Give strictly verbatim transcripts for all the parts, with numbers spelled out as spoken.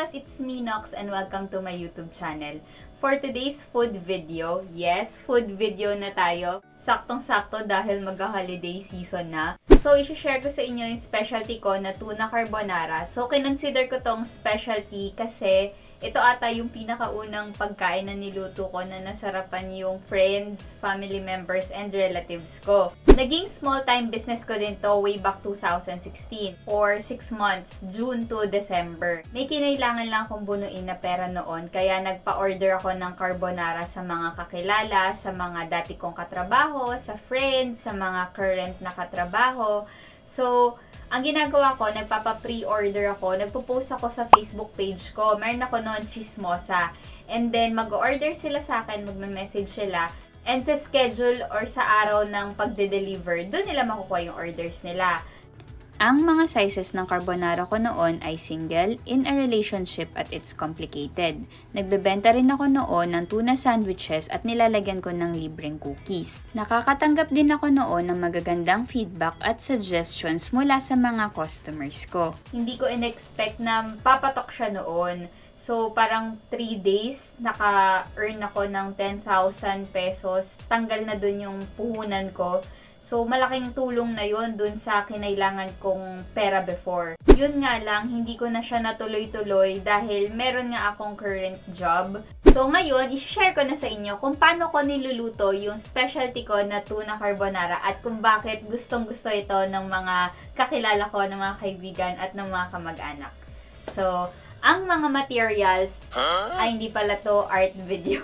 FARTidos! It's me, Nocs, and welcome to my YouTube channel. For today's food video, yes, food video na tayo. Saktong-sakto dahil mag-holiday season na. So, i-share ko sa inyo yung specialty ko na tuna carbonara. So, kinonsider ko tong specialty kasi ito ata yung pinakaunang pagkain na niluto ko na nasarapan yung friends, family members, and relatives ko. Naging small-time business ko din to way back two thousand sixteen for six months, June to December. May kinailangan lang akong bunuin na pera noon, kaya nagpa-order ako ng carbonara sa mga kakilala, sa mga dati kong katrabaho, sa friends, sa mga current na katrabaho. So, ang ginagawa ko, nagpapa-pre-order ako, nagpo-post ako sa Facebook page ko. Meron ako noon chismosa. And then, mag-order sila sa akin, magme-message sila. And sa schedule or sa araw ng pagde-deliver, doon nila makukuha yung orders nila. Ang mga sizes ng carbonara ko noon ay single, in a relationship at it's complicated. Nagbebenta rin ako noon ng tuna sandwiches at nilalagyan ko ng libreng cookies. Nakakatanggap din ako noon ng magagandang feedback at suggestions mula sa mga customers ko. Hindi ko in-expect na papatok siya noon. So, parang three days, naka-earn ako ng ten thousand pesos. Tanggal na dun yung puhunan ko. So, malaking tulong na yun dun sa kinailangan kong pera before. Yun nga lang, hindi ko na siya natuloy-tuloy dahil meron nga akong current job. So, ngayon, i-share ko na sa inyo kung paano ko niluluto yung specialty ko na tuna carbonara at kung bakit gustong-gusto ito ng mga kakilala ko, ng mga kaibigan at ng mga kamag-anak. So, ang mga materials ay hindi pala to art video.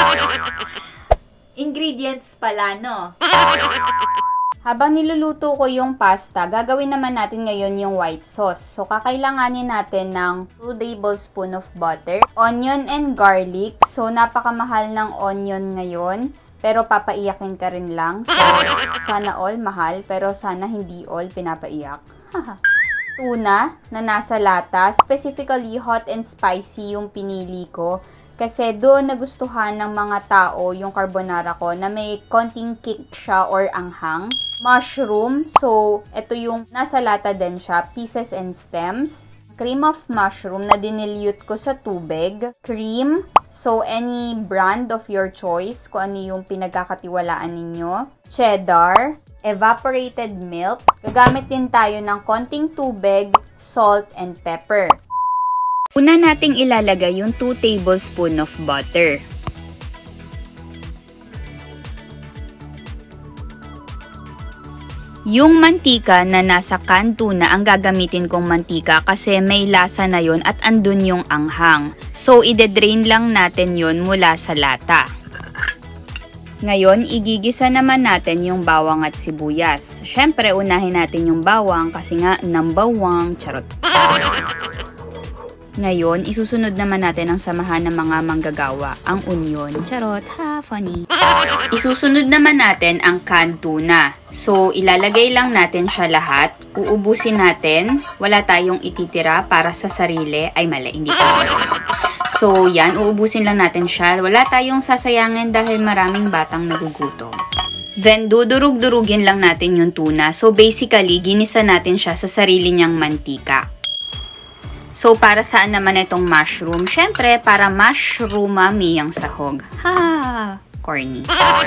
Ingredients pala, no? Habang niluluto ko yung pasta, gagawin naman natin ngayon yung white sauce. So, kakailanganin natin ng two tablespoons of butter, onion and garlic. So, napakamahal ng onion ngayon, pero papaiyakin ka rin lang. So, sana all mahal, pero sana hindi all pinapaiyak. Tuna na nasa lata, specifically hot and spicy yung pinili ko. Kasi doon nagustuhan ng mga tao yung carbonara ko na may konting kick siya or anghang. Mushroom. So, ito yung nasa lata din siya. Pieces and stems. Cream of mushroom na dinilute ko sa tubig. Cream. So, any brand of your choice. Kung ano yung pinagkakatiwalaan ninyo. Cheddar. Evaporated milk. Gagamit din tayo ng konting tubig, salt, and pepper. Una nating ilalagay yung two tablespoons of butter. Yung mantika na nasa can tuna ang gagamitin kong mantika kasi may lasa na yon at andun yung anghang. So, ide-drain lang natin yon mula sa lata. Ngayon, igigisa naman natin yung bawang at sibuyas. Syempre, unahin natin yung bawang kasi nga nambawang, charot. Ngayon, isusunod naman natin ang samahan ng mga manggagawa, ang onion. Charot, ha, funny. Isusunod naman natin ang canned tuna. So, ilalagay lang natin siya lahat. Uubusin natin. Wala tayong ititira para sa sarili. Ay, mali, hindi pa. So, yan, uubusin lang natin siya. Wala tayong sasayangin dahil maraming batang nagugutom. Then, dudurug-durugin lang natin yung tuna. So, basically, ginisa natin siya sa sarili niyang mantika. So, para saan naman itong mushroom? Syempre, para mushroomami ang sahog. Ha! Corny.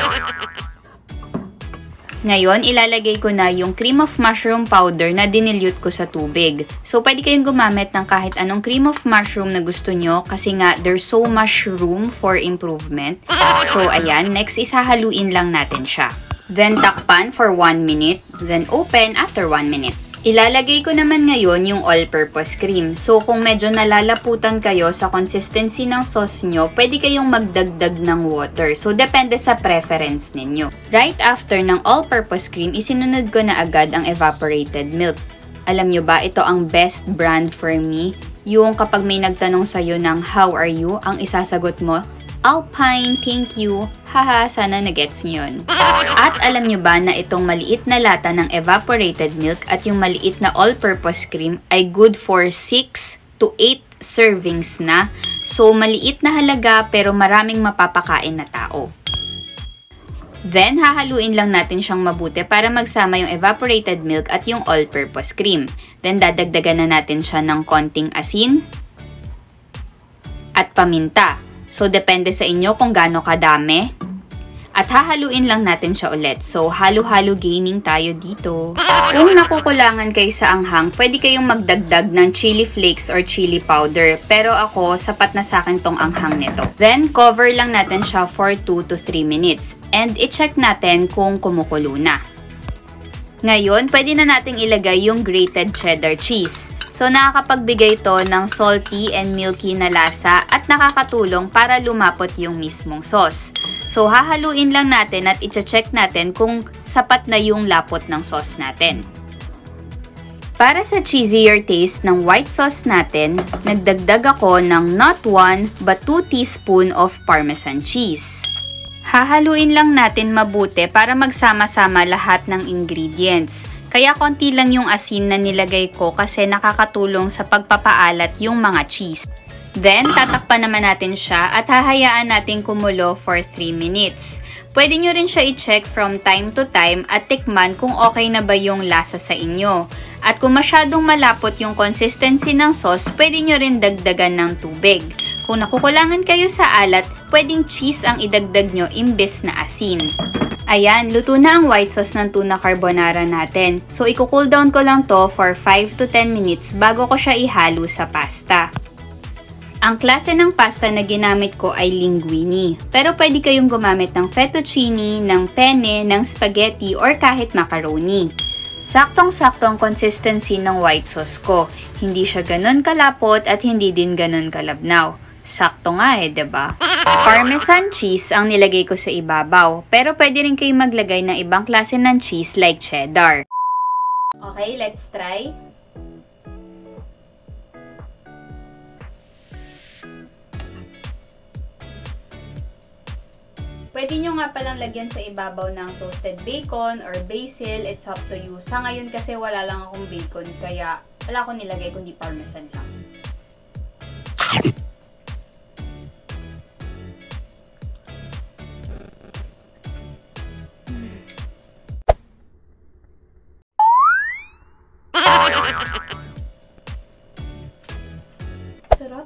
Ngayon, ilalagay ko na yung cream of mushroom powder na dinilute ko sa tubig. So, pwede kayong gumamit ng kahit anong cream of mushroom na gusto nyo kasi nga, there's so much room for improvement. So, ayan. Next, isahaluin lang natin siya. Then, takpan for one minute. Then, open after one minute. Ilalagay ko naman ngayon yung all-purpose cream. So, kung medyo nalalaputan kayo sa consistency ng sauce nyo, pwede kayong magdagdag ng water. So, depende sa preference ninyo. Right after ng all-purpose cream, isinunod ko na agad ang evaporated milk. Alam nyo ba, ito ang best brand for me. Yung kapag may nagtanong sa'yo ng how are you, ang isasagot mo, Alpine, thank you. Haha, sana nagets nyo yun. At alam nyo ba na itong maliit na lata ng evaporated milk at yung maliit na all-purpose cream ay good for six to eight servings na. So, maliit na halaga pero maraming mapapakain na tao. Then, hahaluin lang natin siyang mabuti para magsama yung evaporated milk at yung all-purpose cream. Then, dadagdagan na natin siya ng konting asin, at paminta. So, depende sa inyo kung gaano kadami. At hahaluin lang natin siya ulit. So, halo-halo gaming tayo dito. Kung nakukulangan kayo sa anghang, pwede kayong magdagdag ng chili flakes or chili powder. Pero ako, sapat na sa akin tong anghang nito. Then, cover lang natin siya for two to three minutes. And i-check natin kung kumukulo na. Ngayon, pwede na nating ilagay yung grated cheddar cheese. So, nakakapagbigay ito ng salty and milky na lasa at nakakatulong para lumapot yung mismong sauce. So, hahaluin lang natin at i-check natin kung sapat na yung lapot ng sauce natin. Para sa cheesier taste ng white sauce natin, nagdagdag ako ng not one but two teaspoon of parmesan cheese. Hahaluin lang natin mabuti para magsama-sama lahat ng ingredients. Kaya konti lang yung asin na nilagay ko kasi nakakatulong sa pagpapaalat yung mga cheese. Then, tatakpan naman natin siya at hahayaan natin kumulo for three minutes. Pwede nyo rin siya i-check from time to time at tikman kung okay na ba yung lasa sa inyo. At kung masyadong malapot yung consistency ng sauce, pwede nyo rin dagdagan ng tubig. Kung nakukulangan kayo sa alat, pwedeng cheese ang idagdag nyo imbes na asin. Ayan, luto na ang white sauce ng tuna carbonara natin. So, i-cool down ko lang to for five to ten minutes bago ko siya ihalo sa pasta. Ang klase ng pasta na ginamit ko ay linguine. Pero pwede kayong gumamit ng fettuccine, ng penne, ng spaghetti, or kahit macaroni. Saktong-sakto ang consistency ng white sauce ko. Hindi siya ganun kalapot at hindi din ganun kalabnaw. Sakto nga eh, diba? Parmesan cheese ang nilagay ko sa ibabaw. Pero pwede rin kayong maglagay ng ibang klase ng cheese like cheddar. Okay, let's try. Pwede nyo nga palang lagyan sa ibabaw ng toasted bacon or basil. It's up to you. Sa ngayon kasi wala lang akong bacon, kaya wala akong nilagay kundi parmesan lang. Sarap.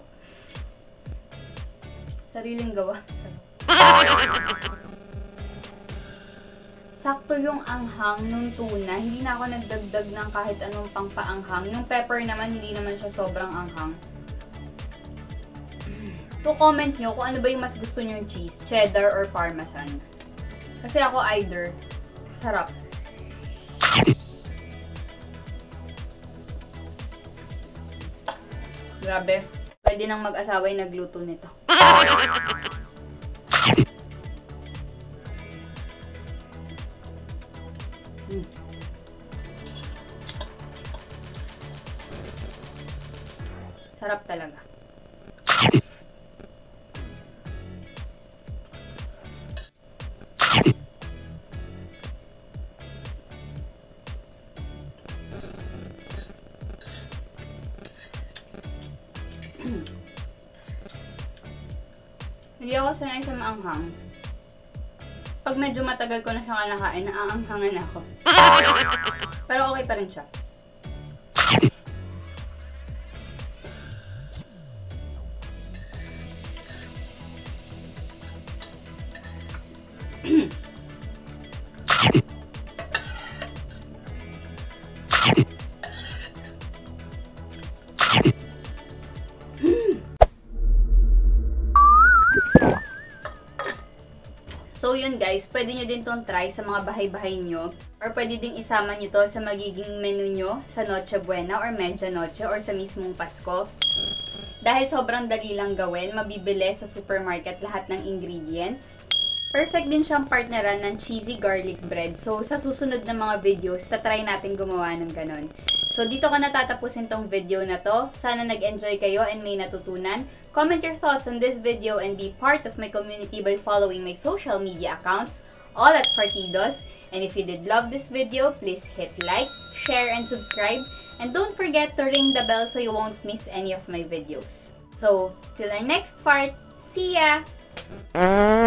Sariling gawa. Sakto yung anghang nung tuna. Hindi na ako nagdagdag ng kahit anong pangpaanghang. Yung pepper naman, hindi naman siya sobrang anghang. So, comment nyo kung ano ba yung mas gusto nyo yung cheese, cheddar or parmesan. Kasi ako either. Sarap. Grabe. Pwede nang mag-asawa yung nagluto nito. Mm. Sarap talaga. Hindi ako sanay sa maanghang. Pag medyo matagal ko na siya kalakain, naaanghangan ako. Pero okay pa rin siya. So yun guys, pwede nyo din tong try sa mga bahay-bahay nyo. Or pwede ding isama nyo to sa magiging menu nyo sa Noche Buena or Medya Noche or sa mismong Pasko. Dahil sobrang dali lang gawin, mabibili sa supermarket lahat ng ingredients. Perfect din siyang partneran ng cheesy garlic bread. So sa susunod na mga videos, tatry natin gumawa ng ganon. So dito ko natatapusin tong video na to. Sana nag-enjoy kayo and may natutunan. Comment your thoughts on this video and be part of my community by following my social media accounts, all at FARTidos. And if you did love this video, please hit like, share, and subscribe. And don't forget to ring the bell so you won't miss any of my videos. So, till our next part, see ya!